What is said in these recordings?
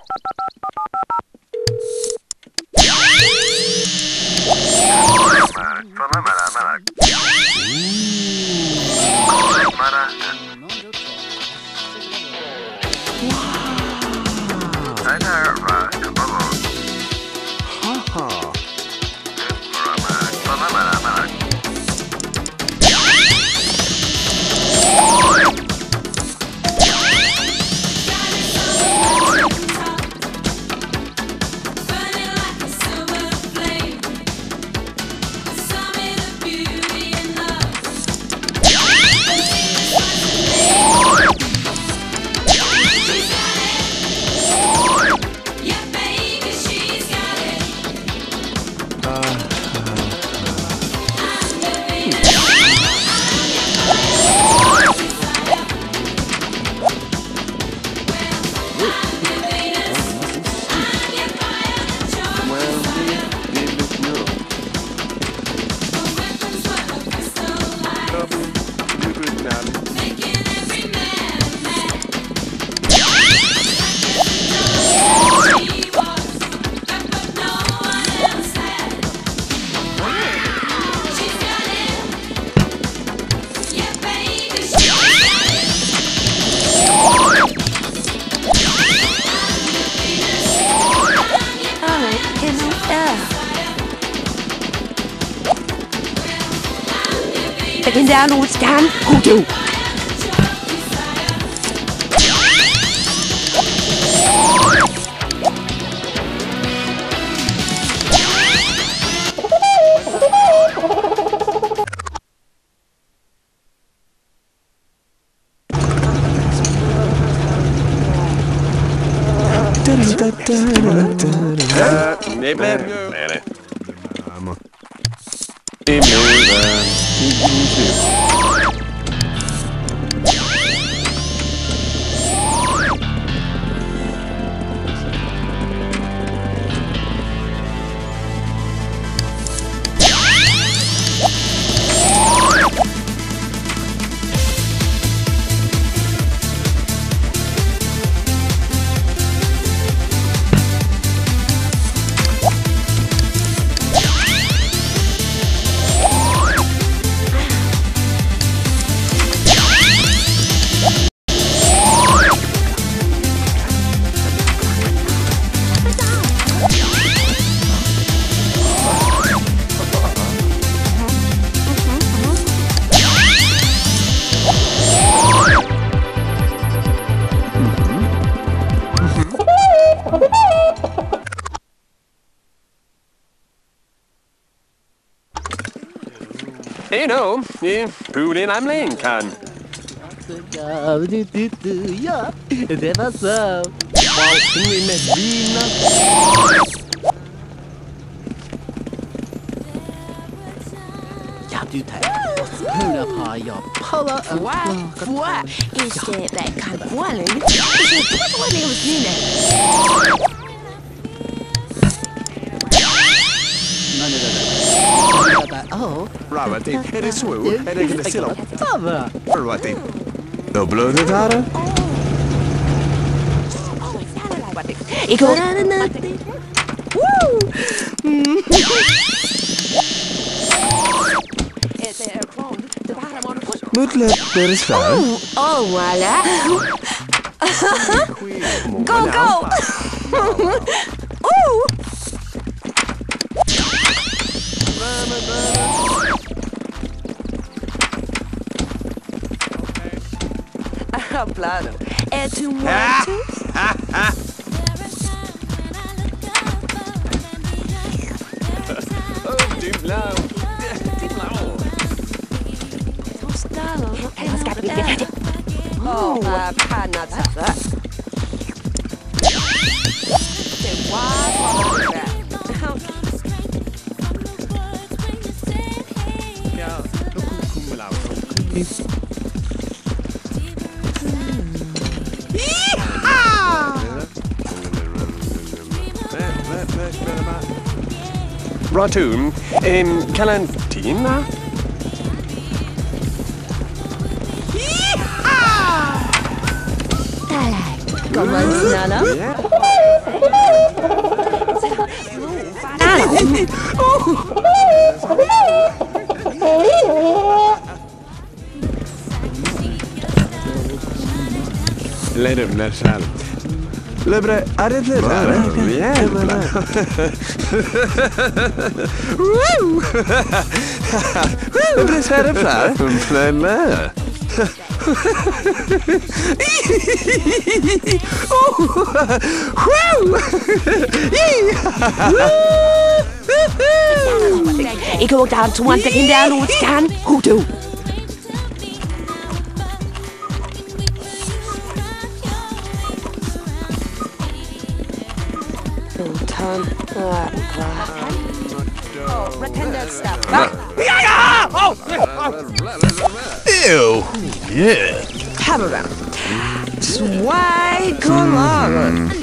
แต่กินยาลูดกันกูจู Nee, blijf. Nee. You know, Poolin I'm Lincoln. Ja, det var så. Walking in Medina. Ja, du tenker spille på jobb. Palla. Fua, ikke det kan bolen. Ikke bolen hos mine. Oh, Rawati, het is zo. Het is een silo. Tava. Rawati. No blood het haren? Ik hoor. Woe! Moet er is waar. Oh, voilà. Go, go. Oeh. Applaudo. And to one, two. Oh, die blauw. Die blauw. Oh, panna tata. Ratoon, Calantina? Come on, Nana. Yeah. Nersal. Lebre, are det där? Jävlar. Lebre, så är det där. Flämmer. Ik hoor daar 20 in de lood gaan. Hoe doe? Ew. Yeah. Camera. Zwei Kollegen.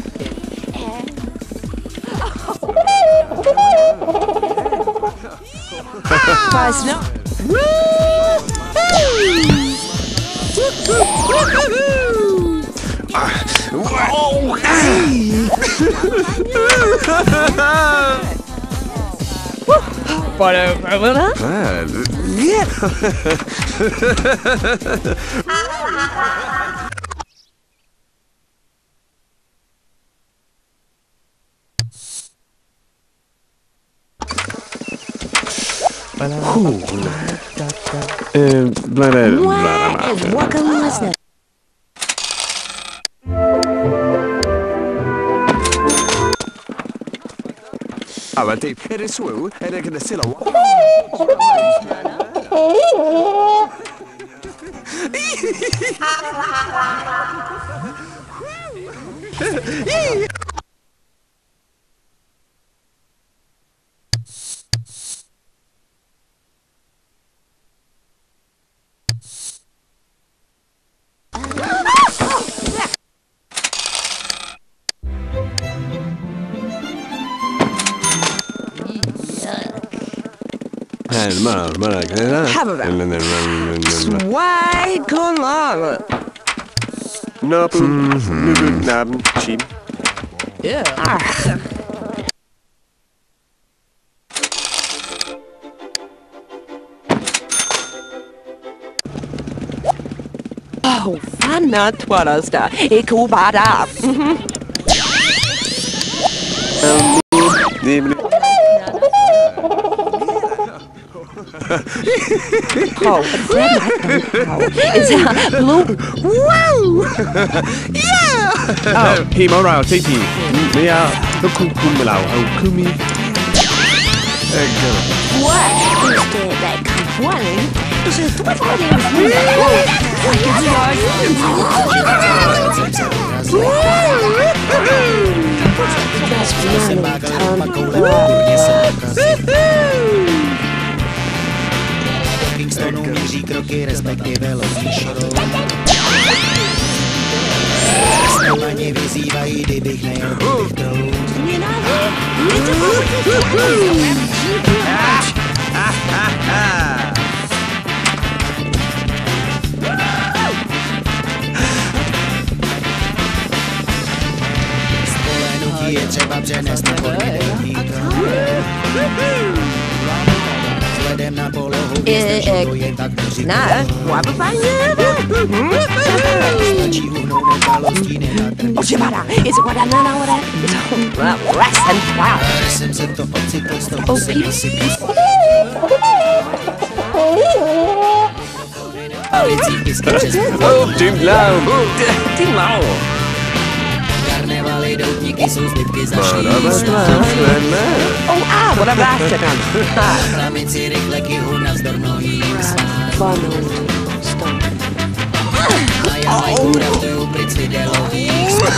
Weiß noch. Oh, hey. Aber det är det så? Är det kan det silla? Zwei Kollegen. Naben, Chim. Oh, fanat was da. Ik hoor maar daar. Oh, is that blue? Wow! Yeah! Oh, Himo Rao, Titi. Mia, Hukukumalau, Hukumi. What is that kind one? Is it what Kingstonu míří kroky, respektive loví širou. Na ně vyzývají, kdybych nejel, bych trolů. Spolenutí je třeba přenést na podnětelníka. Vzhledem na polohu vystačilo jen tak neřiká. Stačí uhnout nedalostí nenatrpí. Oživada, is it what I know what I rest and wow. Jsem se to ocitl, z toho se asi písal. Oh, Tim Lau. Karnevaly, doutníky jsou zbytky zašlý. Oh, what a bastard. Plamici rychle kyhu navzdor mnohým svát. A já majku raftuju pryč videových svát.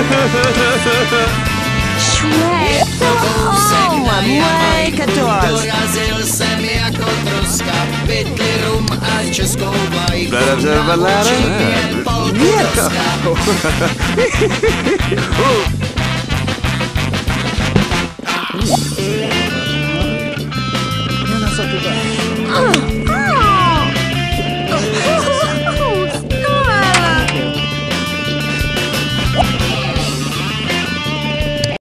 Švek. Dorazil jsem jako troska, pytli rum a českou vlajku. Na oči jen poltrovska.